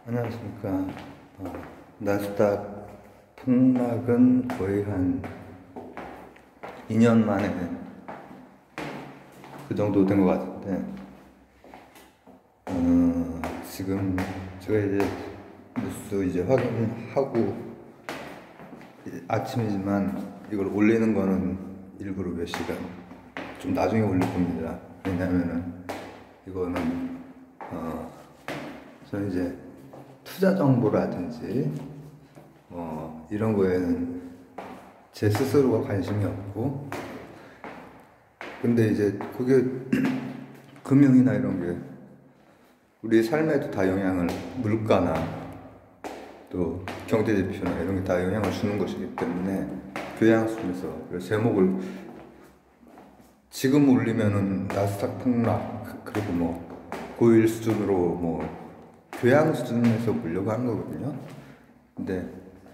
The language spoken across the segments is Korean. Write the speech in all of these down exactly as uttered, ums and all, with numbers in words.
안녕하십니까. 어, 나스닥 폭락은 거의 한 이 년 만에 그 정도 된 것 같은데, 어, 지금 제가 이제 뉴스 이제 확인하고, 아침이지만 이걸 올리는 거는 일부러 몇 시간 좀 나중에 올릴 겁니다. 왜냐면은 이거는 어, 저는 이제 투자 정보라든지 뭐 이런 거에는 제 스스로가 관심이 없고, 근데 이제 그게 금융이나 이런 게 우리 삶에도 다 영향을, 물가나 또 경제 지표나 이런 게 다 영향을 주는 것이기 때문에 교양 수준에서 제목을 지금 올리면은 나스닥 폭락, 그리고 뭐 고일 수준으로 뭐 교양 수준에서 보려고 하는 거거든요. 근데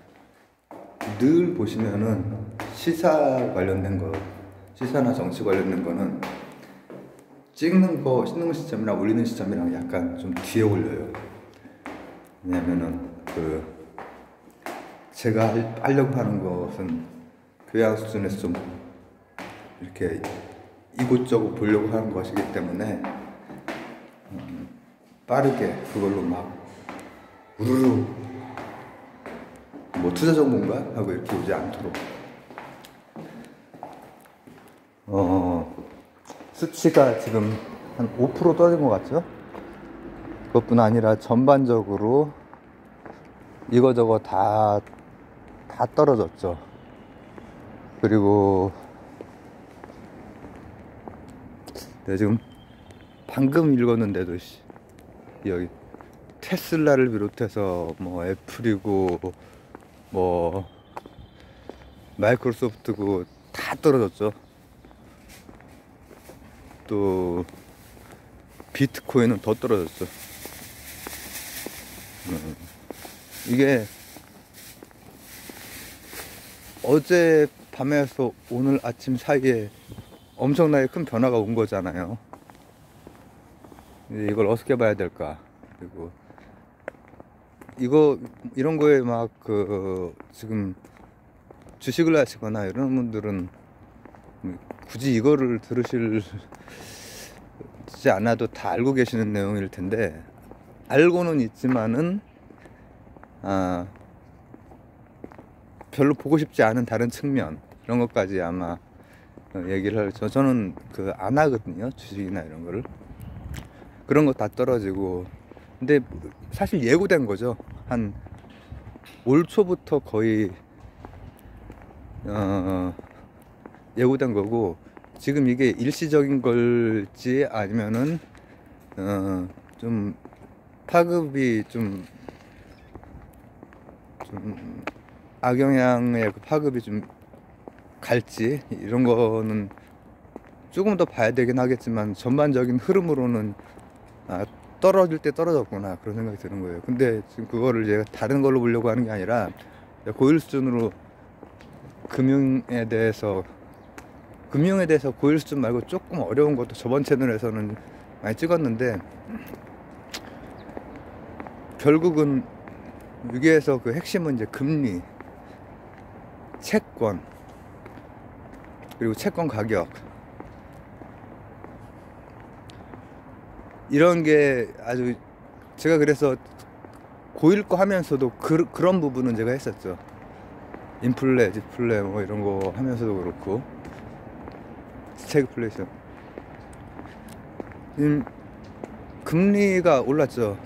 늘 보시면은 시사 관련된 거, 시사나 정치 관련된 거는 찍는 거, 찍는 시점이랑 올리는 시점이랑 약간 좀 뒤에 올려요. 왜냐면은 그 제가 하려고 하는 것은 교양 수준에서 좀 이렇게 이곳저곳 보려고 하는 것이기 때문에 음, 빠르게 그걸로 막 우르르 뭐 투자 정보인가 하고 이렇게 오지 않도록 어 수치가 지금 한 오 퍼센트 떨어진 것 같죠? 그것뿐 아니라 전반적으로 이거저거 다, 다 떨어졌죠. 그리고 내가 지금 방금 읽었는데도 여기 테슬라를 비롯해서 뭐 애플이고 뭐 마이크로소프트고 다 떨어졌죠. 또 비트코인은 더 떨어졌죠. 음. 이게 어제 밤에서 오늘 아침 사이에 엄청나게 큰 변화가 온 거잖아요. 이걸 어떻게 봐야 될까? 그리고 이거 이런 거에 막 그 지금 주식을 하시거나 이런 분들은 굳이 이거를 들으시지 않아도 다 알고 계시는 내용일 텐데, 알고는 있지만은 아 별로 보고 싶지 않은 다른 측면, 이런 것까지 아마 얘기를 하죠. 저는 그 안 하거든요, 주식이나 이런 거를. 그런 거 다 떨어지고. 근데 사실 예고된 거죠. 한 올 초부터 거의 어 예고된 거고, 지금 이게 일시적인 걸지 아니면은 어 좀 파급이 좀 좀 악영향의 그 파급이 좀 갈지, 이런 거는 조금 더 봐야 되긴 하겠지만, 전반적인 흐름으로는 아, 떨어질 때 떨어졌구나, 그런 생각이 드는 거예요. 근데 지금 그거를 제가 다른 걸로 보려고 하는 게 아니라 고일 수준으로 금융에 대해서 금융에 대해서 고일 수준 말고 조금 어려운 것도 저번 채널에서는 많이 찍었는데, 결국은 여기에서 그 핵심은 이제 금리, 채권, 그리고 채권 가격, 이런 게 아주, 제가 그래서 고일 거 하면서도 그, 그런 부분은 제가 했었죠. 인플레, 디플레 뭐 이런 거 하면서도 그렇고, 스태그플레이션. 음, 금리가 올랐죠.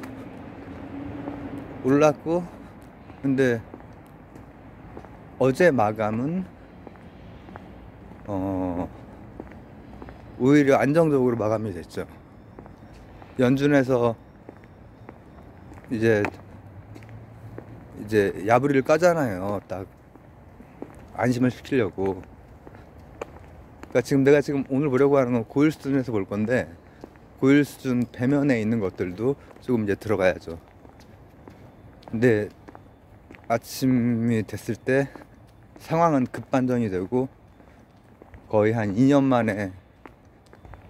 올랐고, 근데 어제 마감은 어 오히려 안정적으로 마감이 됐죠. 연준에서 이제 이제 야부리를 까잖아요. 딱 안심을 시키려고. 그러니까 지금 내가 지금 오늘 보려고 하는 건 고일 수준에서 볼 건데, 고일 수준 배면에 있는 것들도 조금 이제 들어가야죠. 근데 아침이 됐을 때 상황은 급반전이 되고 거의 한 이 년 만에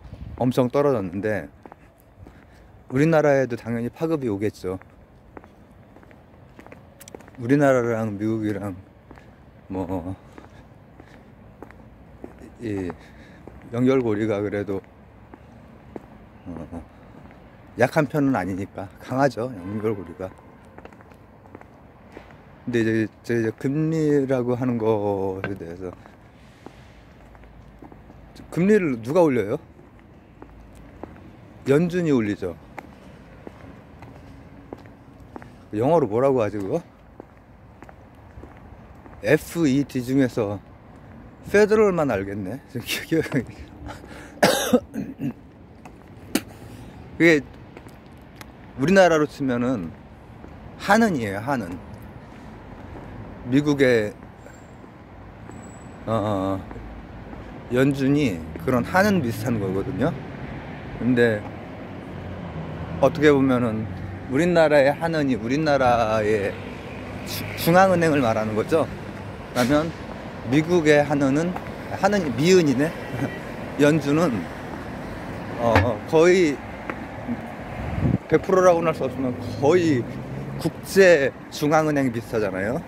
엄청 떨어졌는데, 우리나라에도 당연히 파급이 오겠죠. 우리나라랑 미국이랑 뭐 이 연결고리가 그래도 어 약한 편은 아니니까 강하죠, 연결고리가. 근데 이제, 이제 금리라고 하는 것에 대해서, 금리를 누가 올려요? 연준이 올리죠. 영어로 뭐라고 하지 그거? 에프 이 디 중에서 페더럴만 알겠네. 기억이 그게 우리나라로 치면은 한은이에요, 한은. 미국의 어, 연준이 그런 한은 비슷한 거거든요. 근데 어떻게 보면은 우리나라의 한은이 우리나라의 중앙은행을 말하는 거죠. 그러면 미국의 한은은 한은이 미은이네. 연준은 어, 거의 백 퍼센트라고는 할 수 없지만 거의 국제 중앙은행이 비슷하잖아요.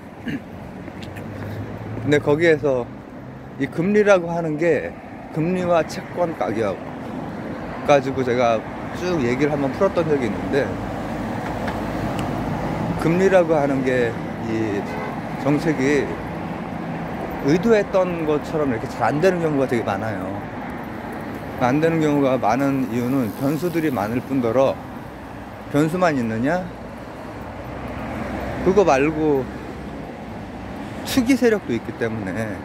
근데 거기에서 이 금리라고 하는 게 금리와 채권 가격 가지고 제가 쭉 얘기를 한번 풀었던 적이 있는데, 금리라고 하는 게 이 정책이 의도했던 것처럼 이렇게 잘 안 되는 경우가 되게 많아요. 안 되는 경우가 많은 이유는 변수들이 많을 뿐더러, 변수만 있느냐? 그거 말고 투기 세력도 있기 때문에,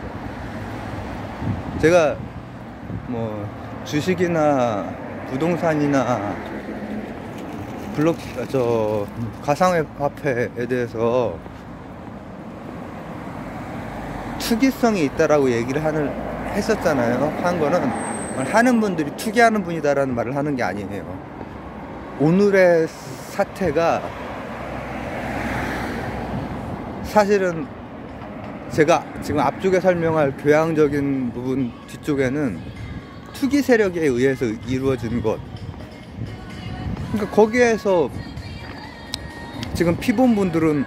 제가 뭐 주식이나 부동산이나 블록 저 가상화폐에 대해서 투기성이 있다라고 얘기를 하는 했었잖아요. 한 거는 하는 분들이 투기하는 분이다라는 말을 하는 게 아니에요. 오늘의 사태가 사실은 제가 지금 앞쪽에 설명할 교양적인 부분 뒤쪽에는 투기 세력에 의해서 이루어진 것, 그러니까 거기에서 지금 피본 분들은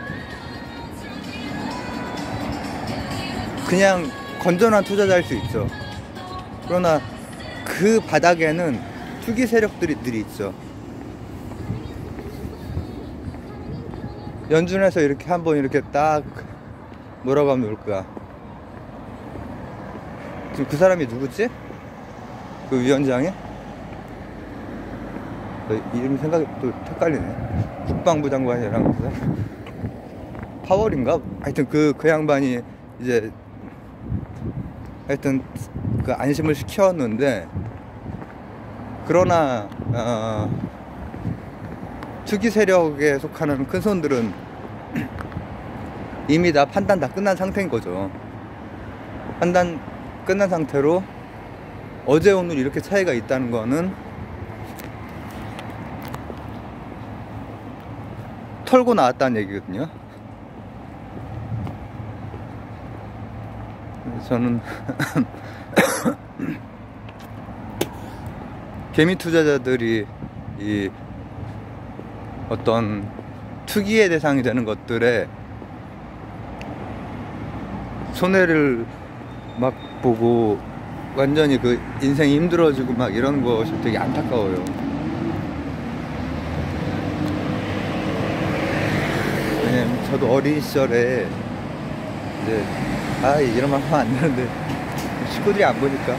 그냥 건전한 투자자일 수 있죠. 그러나 그 바닥에는 투기 세력들이 있죠. 연준에서 이렇게 한번 이렇게 딱 뭐라고 하면 좋을까? 지금 그 사람이 누구지? 그 위원장이? 이름 생각이 또 헷갈리네. 국방부 장관이랑 그 파월인가? 하여튼 그, 그 양반이 이제 하여튼 그 안심을 시켰는데, 그러나 어, 투기 세력에 속하는 큰 손들은 이미 다 판단 다 끝난 상태인 거죠. 판단 끝난 상태로 어제 오늘 이렇게 차이가 있다는 거는 털고 나왔다는 얘기거든요. 저는 개미 투자자들이 이 어떤 투기의 대상이 되는 것들에 손해를 막 보고 완전히 그 인생이 힘들어지고 막 이런 것이 되게 안타까워요. 왜냐면 저도 어린 시절에 이제 아 이런 말 하면 안 되는데 식구들이 안 보니까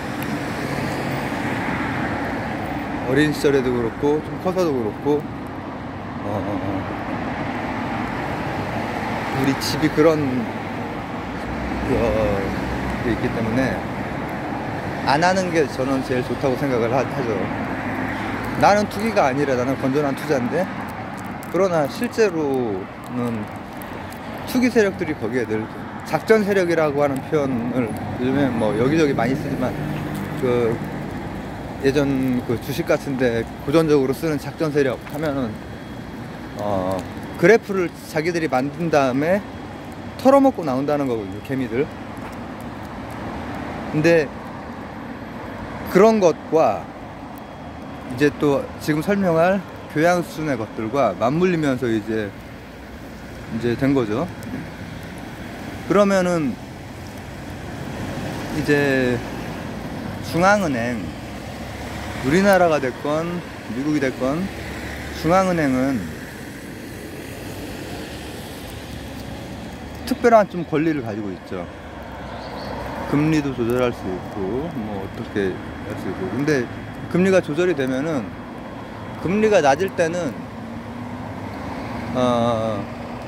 어린 시절에도 그렇고 좀 커서도 그렇고 어, 우리 집이 그런 어, 게 있기 때문에 안 하는 게 저는 제일 좋다고 생각을 하, 하죠. 나는 투기가 아니라 나는 건전한 투자인데, 그러나 실제로는 투기 세력들이 거기에 늘 작전 세력이라고 하는 표현을 요즘에 뭐 여기저기 많이 쓰지만, 그 예전 그 주식 같은데 고전적으로 쓰는 작전 세력 하면은 어 그래프를 자기들이 만든 다음에 털어먹고 나온다는 거거든요, 개미들. 근데 그런 것과 이제 또 지금 설명할 교양 수준의 것들과 맞물리면서 이제 이제 된 거죠. 그러면은 이제 중앙은행, 우리나라가 됐건 미국이 됐건 중앙은행은 특별한 좀 권리를 가지고 있죠. 금리도 조절할 수 있고 뭐 어떻게 할 수 있고. 근데 금리가 조절이 되면은, 금리가 낮을 때는 어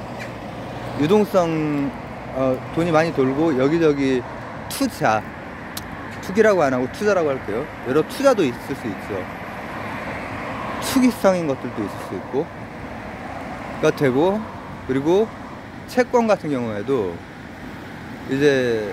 유동성, 어 돈이 많이 돌고 여기저기 투자, 투기라고 안 하고 투자라고 할게요. 여러 투자도 있을 수 있어. 투기성인 것들도 있을 수 있고 가 되고, 그리고 채권 같은 경우에도 이제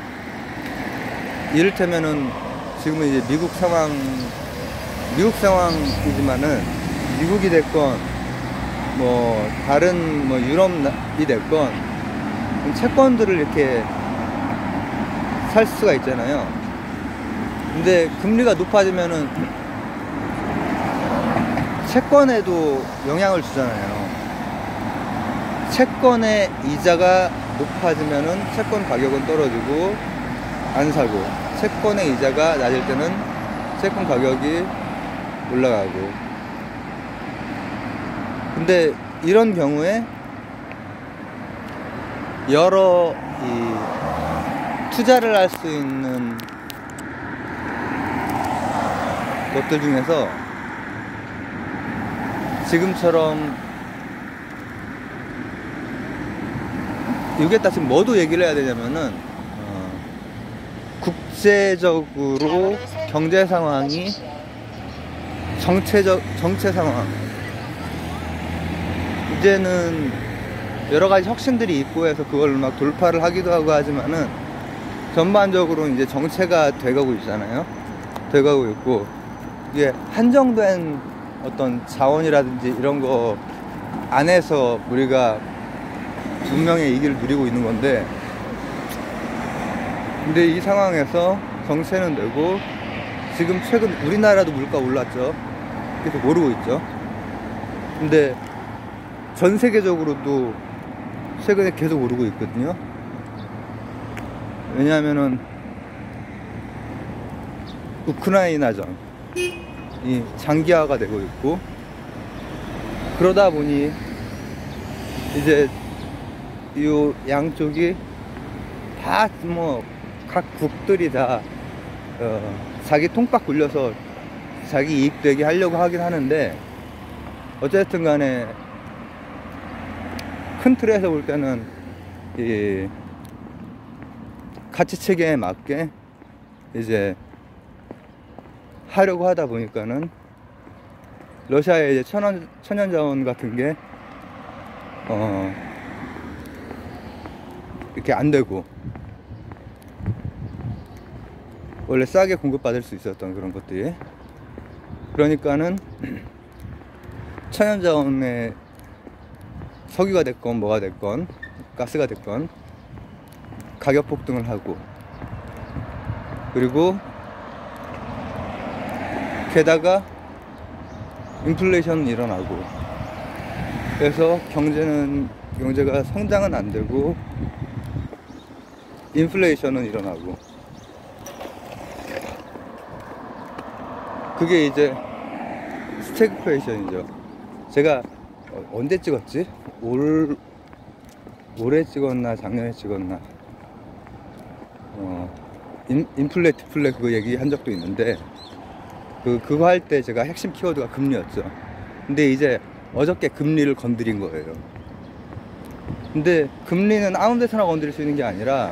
이를테면은 지금은 이제 미국 상황, 미국 상황이지만은 미국이 됐건 뭐 다른 뭐 유럽이 됐건 채권들을 이렇게 살 수가 있잖아요. 근데 금리가 높아지면은 채권에도 영향을 주잖아요. 채권의 이자가 높아지면은 채권 가격은 떨어지고 안 사고, 채권의 이자가 낮을 때는 채권 가격이 올라가고. 근데 이런 경우에 여러 이 투자를 할 수 있는 것들 중에서 지금처럼, 여기에다 지금 뭐도 얘기를 해야 되냐면은 어, 국제적으로 경제 상황이, 정체적 정체 상황, 이제는 여러 가지 혁신들이 있고 해서 그걸 막 돌파를 하기도 하고 하지만은 전반적으로 이제 정체가 돼가고 있잖아요. 돼가고 있고, 이게 한정된 어떤 자원이라든지 이런 거 안에서 우리가 분명히 이 길을 누리고 있는 건데, 근데 이 상황에서 정체는 되고, 지금 최근 우리나라도 물가 올랐죠. 계속 오르고 있죠. 근데 전 세계적으로도 최근에 계속 오르고 있거든요. 왜냐하면은 우크라이나전이 장기화가 되고 있고, 그러다 보니 이제 이 양쪽이 다 뭐 각 국들이 다 어 자기 통박 굴려서 자기 이익 되게 하려고 하긴 하는데, 어쨌든 간에 큰 틀에서 볼 때는 이 가치 체계에 맞게 이제 하려고 하다 보니까는 러시아의 이제 천연, 천연 자원 같은 게 어 이렇게 안 되고, 원래 싸게 공급받을 수 있었던 그런 것들이, 그러니까는 천연 자원의 석유가 됐건 뭐가 됐건 가스가 됐건 가격 폭등을 하고, 그리고 게다가 인플레이션은 일어나고, 그래서 경제는 경제가 성장은 안 되고 인플레이션은 일어나고, 그게 이제 스태그플레이션이죠. 제가 언제 찍었지? 올 올해 찍었나 작년에 찍었나 어 인, 인플레 디플레 그거 얘기한 적도 있는데, 그 그거 할 때 제가 핵심 키워드가 금리였죠. 근데 이제 어저께 금리를 건드린 거예요. 근데 금리는 아무 데서나 건드릴 수 있는 게 아니라,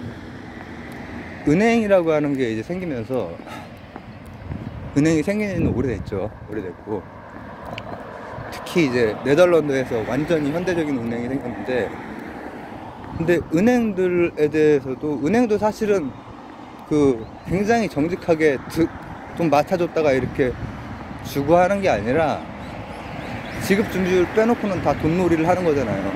은행이라고 하는 게 이제 생기면서, 은행이 생긴 지는 오래됐죠. 오래됐고, 특히 이제 네덜란드에서 완전히 현대적인 은행이 생겼는데, 근데 은행들에 대해서도, 은행도 사실은 그 굉장히 정직하게 돈 맡아줬다가 이렇게 주고 하는 게 아니라, 지급 준비율 빼놓고는 다 돈놀이를 하는 거잖아요.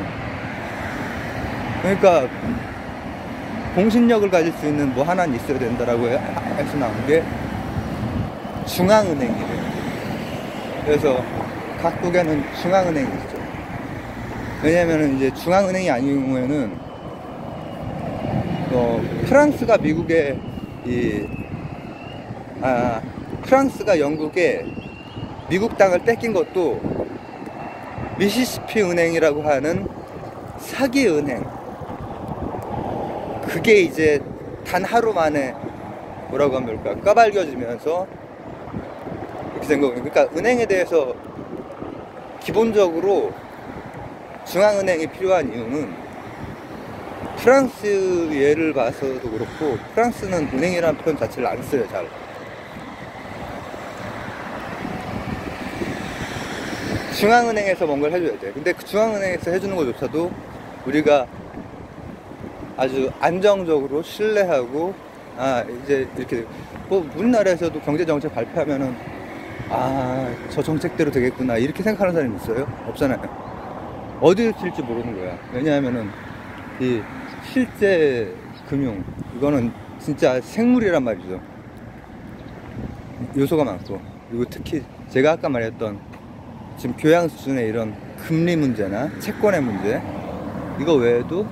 그러니까 공신력을 가질 수 있는 뭐 하나는 있어야 된다라고 해서 나온 게 중앙은행이래요. 그래서 각국에는 중앙은행이 있죠. 왜냐면은 이제 중앙은행이 아닌 경우에는 어, 프랑스가 미국의 이 아, 프랑스가 영국에 미국 땅을 뺏긴 것도 미시시피 은행이라고 하는 사기 은행, 그게 이제 단 하루 만에 뭐라고 하면 될까, 까발려지면서 이렇게 된 거거든요. 그러니까 은행에 대해서 기본적으로 중앙은행이 필요한 이유는, 프랑스 예를 봐서도 그렇고, 프랑스는 은행이라는 표현 자체를 안 써요, 잘. 중앙은행에서 뭔가를 해줘야 돼. 근데 그 중앙은행에서 해주는 것조차도 우리가 아주 안정적으로 신뢰하고, 아 이제 이렇게 뭐 우리나라에서도 경제정책 발표하면은 아 저 정책대로 되겠구나 이렇게 생각하는 사람이 있어요? 없잖아요. 어디를 쓸지 모르는 거야. 왜냐하면은 이 실제 금융, 이거는 진짜 생물이란 말이죠. 요소가 많고, 그리고 특히 제가 아까 말했던 지금 교양 수준의 이런 금리 문제나 채권의 문제, 이거 외에도,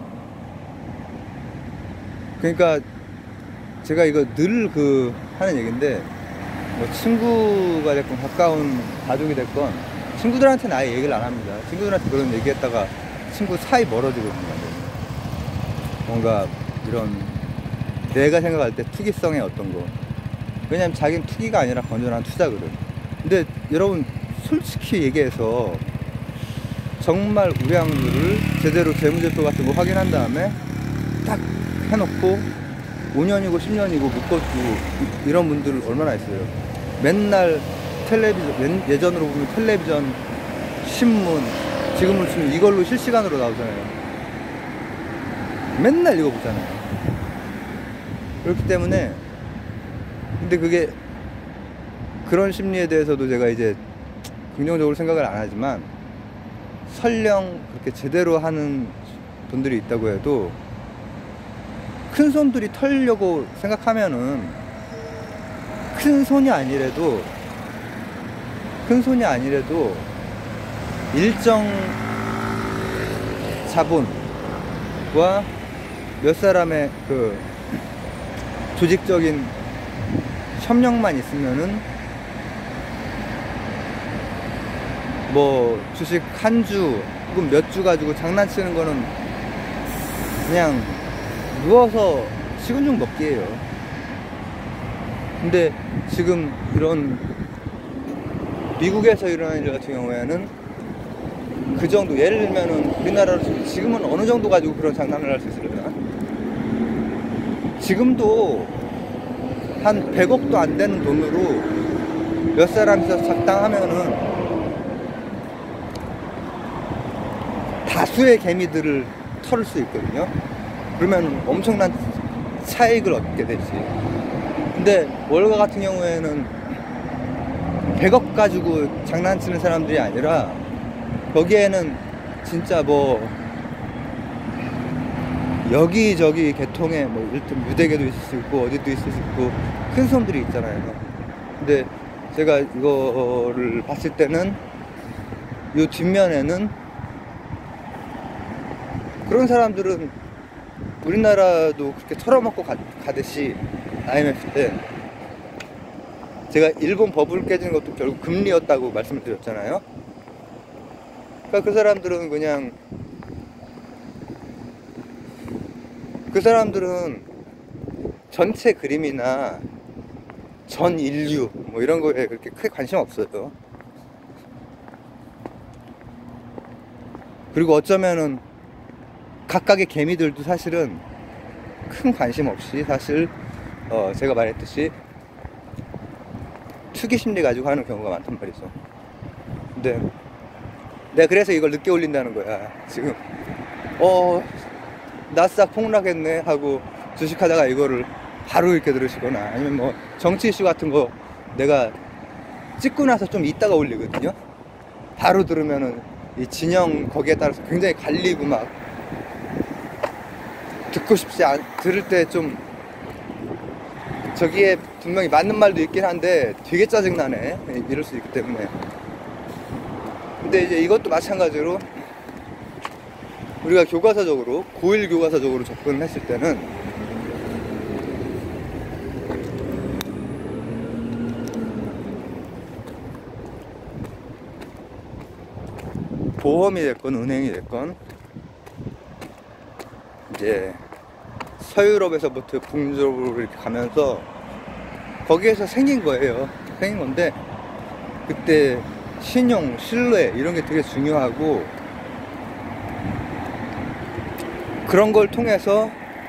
그러니까 제가 이거 늘 그 하는 얘기인데, 뭐 친구가 됐건 가까운 가족이 됐건 친구들한테는 아예 얘기를 안 합니다. 친구들한테 그런 얘기했다가 친구 사이 멀어지거든요. 뭔가 이런 내가 생각할 때 투기성의 어떤 거, 왜냐면 자기는 투기가 아니라 건전한 투자거든. 근데 여러분 솔직히 얘기해서 정말 우량주를 제대로 재무제표 같은 거 확인한 다음에 딱 해놓고 오 년이고 십 년이고 묶어주고 이런 분들 얼마나 있어요. 맨날 텔레비전, 예전으로 보면 텔레비전, 신문, 지금으로 치면 이걸로 실시간으로 나오잖아요. 맨날 이거 보잖아요. 그렇기 때문에, 근데 그게, 그런 심리에 대해서도 제가 이제 긍정적으로 생각을 안 하지만, 설령 그렇게 제대로 하는 분들이 있다고 해도 큰 손들이 털려고 생각하면은, 큰 손이 아니래도 큰 손이 아니래도 일정 자본과 몇 사람의 그 조직적인 협력만 있으면은 뭐 주식 한 주 혹은 몇 주 가지고 장난치는 거는 그냥 누워서 식은 죽 먹기예요. 근데 지금 이런 미국에서 일어나는 일 같은 경우에는 그 정도, 예를 들면은 우리나라로 지금은 어느 정도 가지고 그런 장난을 할 수 있으려나? 지금도 한 백억도 안 되는 돈으로 몇 사람이서 작당하면은 다수의 개미들을 털을 수 있거든요. 그러면 엄청난 차익을 얻게 되지. 근데 월가 같은 경우에는 백억 가지고 장난치는 사람들이 아니라, 거기에는 진짜 뭐 여기저기 계통에 뭐 일단 유대계도 있을 수 있고 어디도 있을 수 있고 큰 손들이 있잖아요. 근데 제가 이거를 봤을 때는 이 뒷면에는 그런 사람들은 우리나라도 그렇게 털어먹고 가, 가듯이 아이엠에프 때 제가 일본 버블 깨지는 것도 결국 금리였다고 말씀을 드렸잖아요. 그러니까 그 사람들은 그냥 그 사람들은 전체 그림이나 전 인류 뭐 이런 거에 그렇게 크게 관심 없어요. 그리고 어쩌면은 각각의 개미들도 사실은 큰 관심 없이 사실 어 제가 말했듯이 투기 심리 가지고 하는 경우가 많단 말이죠. 근데 내가 그래서 이걸 늦게 올린다는 거야. 지금 어 나스닥 폭락했네 하고 주식하다가 이거를 바로 이렇게 들으시거나, 아니면 뭐 정치 이슈 같은 거 내가 찍고 나서 좀 이따가 올리거든요. 바로 들으면은 이 진영 거기에 따라서 굉장히 갈리고 막 듣고 싶지 않, 들을 때 좀 저기에 분명히 맞는 말도 있긴 한데 되게 짜증나네 이럴 수 있기 때문에. 근데 이제 이것도 마찬가지로 우리가 교과서적으로, 고일 교과서적으로 접근을 했을 때는 보험이 됐건 은행이 됐건 이제 서유럽에서부터 북유럽으로 이렇게 가면서 거기에서 생긴 거예요. 생긴 건데 그때 신용, 신뢰 이런 게 되게 중요하고 그런 걸 통해서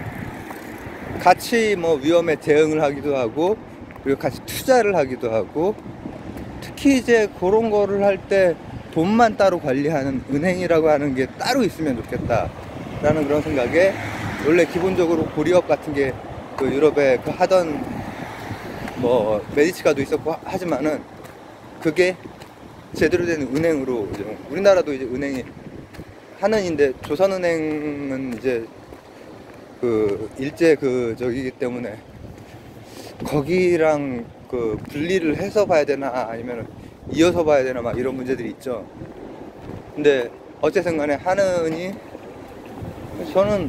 같이 뭐 위험에 대응을 하기도 하고 그리고 같이 투자를 하기도 하고 특히 이제 그런 거를 할 때 돈만 따로 관리하는 은행이라고 하는 게 따로 있으면 좋겠다 라는 그런 생각에 원래 기본적으로 고리업 같은 게 그 유럽에 그 하던 뭐 메디치가도 있었고 하지만은 그게 제대로 된 은행으로 이제 우리나라도 이제 은행이 한은인데 조선은행은 이제 그 일제 그 저기기 때문에 거기랑 그 분리를 해서 봐야 되나 아니면 이어서 봐야 되나 막 이런 문제들이 있죠. 근데 어쨌든 간에 한은이 저는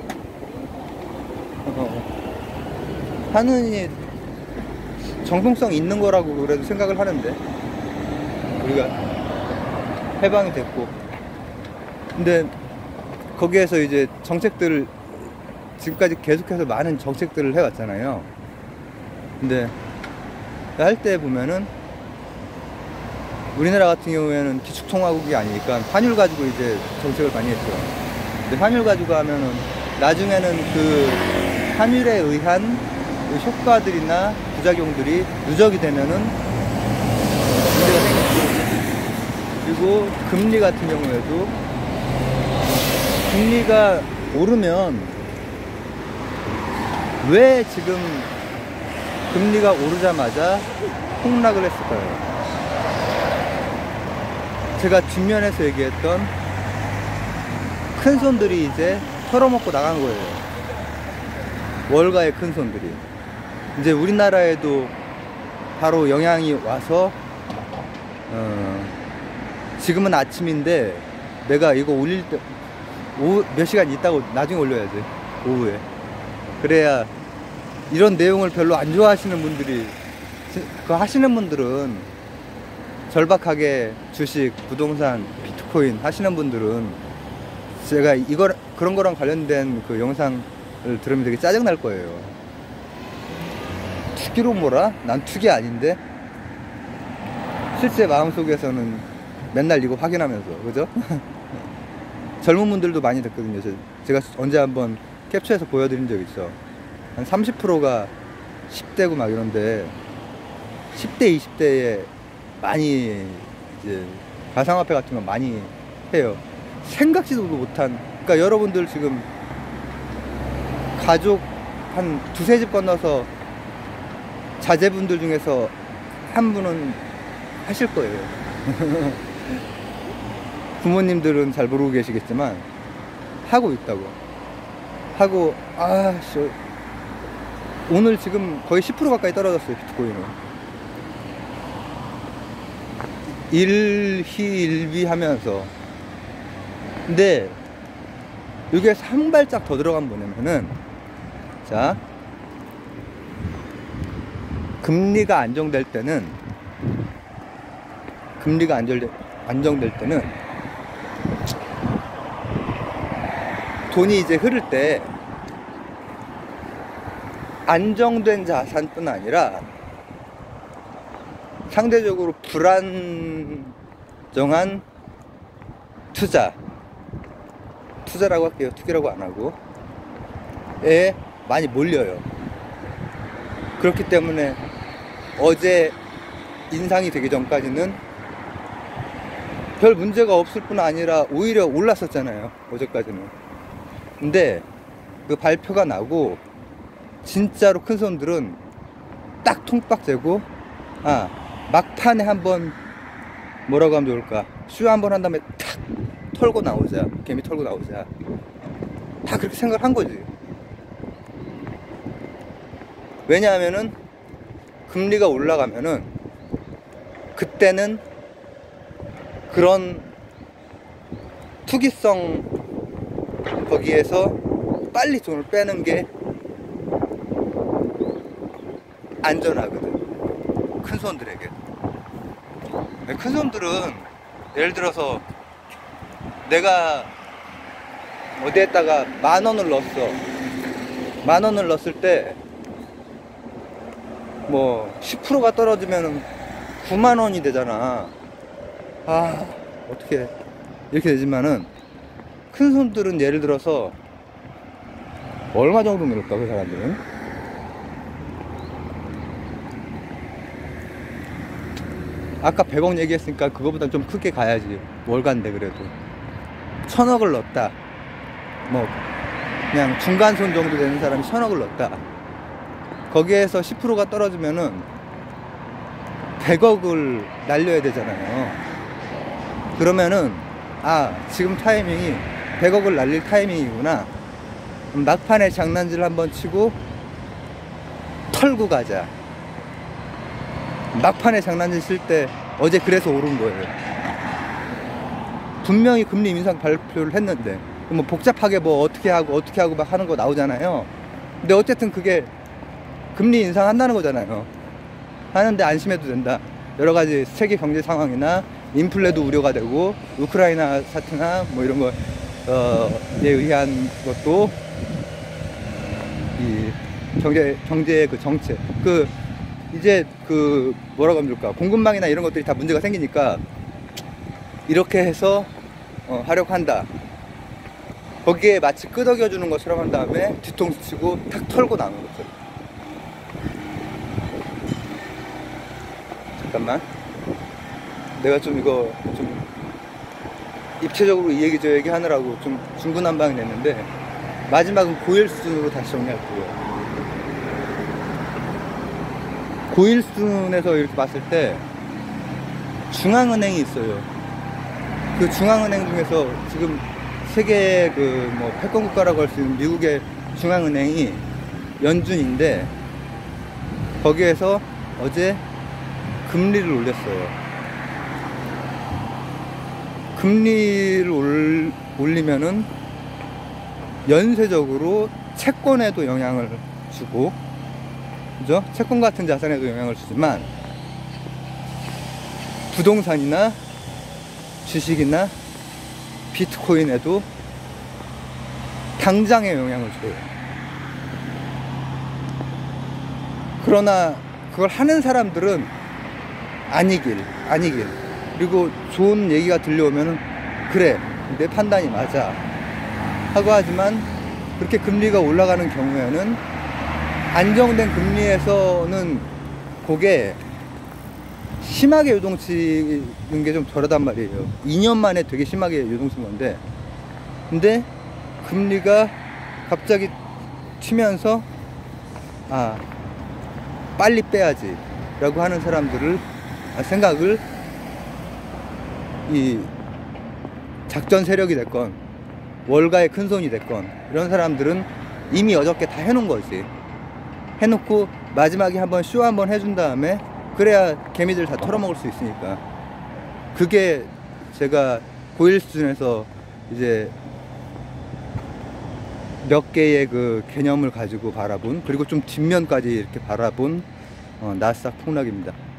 어, 한은이 정통성 있는 거라고 그래도 생각을 하는데 우리가 해방이 됐고 근데 거기에서 이제 정책들을 지금까지 계속해서 많은 정책들을 해왔잖아요. 근데 할 때 보면은 우리나라 같은 경우에는 기축통화국이 아니니까 환율 가지고 이제 정책을 많이 했죠. 근데 환율 가지고 하면은 나중에는 그 환율에 의한 그 효과들이나 부작용들이 누적이 되면은 문제가 생겼고 그리고 금리 같은 경우에도 금리가 오르면 왜 지금 금리가 오르자마자 폭락을 했을까요? 제가 뒷면에서 얘기했던 큰손들이 이제 털어먹고 나간 거예요. 월가의 큰손들이 이제 우리나라에도 바로 영향이 와서 어 지금은 아침인데 내가 이거 올릴 때 오후 몇 시간 있다고 나중에 올려야지. 오후에 그래야 이런 내용을 별로 안 좋아하시는 분들이 그거 하시는 분들은 절박하게 주식, 부동산, 비트코인 하시는 분들은 제가 이거 그런 거랑 관련된 그 영상을 들으면 되게 짜증 날 거예요. 투기로 뭐라? 난 투기 아닌데 실제 마음속에서는 맨날 이거 확인하면서 그죠? 젊은 분들도 많이 듣거든요. 제가 언제 한번 캡처해서 보여드린 적 있어. 한 삼십 퍼센트가 십 대고 막 이런데 십 대, 이십 대에 많이 이제 가상화폐 같은 거 많이 해요. 생각지도 못한. 그러니까 여러분들 지금 가족 한 두세 집 건너서 자제분들 중에서 한 분은 하실 거예요. 부모님들은 잘 모르고 계시겠지만 하고 있다고. 하고 아 씨, 오늘 지금 거의 십 퍼센트 가까이 떨어졌어요. 비트코인은 일희일비 하면서. 근데 이게 한 발짝 더 들어가면 뭐냐면은 자 금리가 안정될 때는 금리가 안정될, 안정될 때는 돈이 이제 흐를 때 안정된 자산뿐 아니라 상대적으로 불안정한 투자 투자라고 할게요. 투기라고 안 하고 에 많이 몰려요. 그렇기 때문에 어제 인상이 되기 전까지는 별 문제가 없을 뿐 아니라 오히려 올랐었잖아요. 어제까지는. 근데 그 발표가 나고 진짜로 큰 손들은 딱 통박 재고 아 막판에 한번 뭐라고 하면 좋을까, 쇼 한번 한 다음에 탁 털고 나오자, 개미 털고 나오자, 다 그렇게 생각을 한 거지. 왜냐하면은 금리가 올라가면은 그때는 그런 투기성 거기에서 빨리 돈을 빼는 게 안전하거든, 큰 손들에게. 큰 손들은 예를 들어서 내가 어디에다가 만 원을 넣었어. 만 원을 넣었을 때 뭐 십 퍼센트가 떨어지면 구만 원이 되잖아. 아, 어떻게 이렇게 되지만은 큰 손들은 예를 들어서 얼마 정도 넣을까, 그 사람들은? 아까 백억 얘기했으니까 그거보다 좀 크게 가야지. 월간데 그래도 천억을 넣었다. 뭐 그냥 중간손 정도 되는 사람이 천억을 넣었다. 거기에서 십 퍼센트가 떨어지면은 백억을 날려야 되잖아요. 그러면은 아, 지금 타이밍이 백억을 날릴 타이밍이구나. 막판에 장난질 한번 치고 털고 가자. 막판에 장난질 칠 때 어제 그래서 오른 거예요. 분명히 금리 인상 발표를 했는데 뭐 복잡하게 뭐 어떻게 하고 어떻게 하고 막 하는 거 나오잖아요. 근데 어쨌든 그게 금리 인상한다는 거잖아요. 하는데 안심해도 된다. 여러 가지 세계 경제 상황이나 인플레도 우려가 되고 우크라이나 사태나 뭐 이런 거에 의한 것도 이 경제 경제의 그 정책, 그 이제 그 뭐라고 하면 좋을까, 공급망이나 이런 것들이 다 문제가 생기니까 이렇게 해서 어, 하려고 한다. 거기에 마치 끄덕여 주는 것처럼 한 다음에 뒤통수 치고 탁 털고 나오는 거죠. 잠깐만, 내가 좀 이거 좀 입체적으로 이 얘기 저 얘기 하느라고 좀 중구난방이 됐는데 마지막은 고일 수준으로 다시 정리할게요. 고일 수준에서 이렇게 봤을 때 중앙은행이 있어요. 그 중앙은행 중에서 지금 세계 그 뭐 패권 국가라고 할 수 있는 미국의 중앙은행이 연준인데 거기에서 어제 금리를 올렸어요. 금리를 올, 올리면은 연쇄적으로 채권에도 영향을 주고, 그죠? 채권 같은 자산에도 영향을 주지만 부동산이나 주식이나 비트코인에도 당장의 영향을 줘요. 그러나 그걸 하는 사람들은 아니길, 아니길. 그리고 좋은 얘기가 들려오면은 그래, 내 판단이 맞아 하고 하지만 그렇게 금리가 올라가는 경우에는 안정된 금리에서는 그게 심하게 요동치는 게 좀 덜하단 말이에요. 이 년 만에 되게 심하게 요동친 건데, 근데 금리가 갑자기 튀면서 아, 빨리 빼야지 라고 하는 사람들을 아, 생각을 이 작전 세력이 됐건 월가의 큰손이 됐건 이런 사람들은 이미 어저께 다 해놓은 거지. 해놓고 마지막에 한번 쇼 한번 해준 다음에 그래야 개미들 다 털어먹을 수 있으니까. 그게 제가 고일 수준에서 이제 몇 개의 그 개념을 가지고 바라본, 그리고 좀 뒷면까지 이렇게 바라본 어, 나스닥 폭락입니다.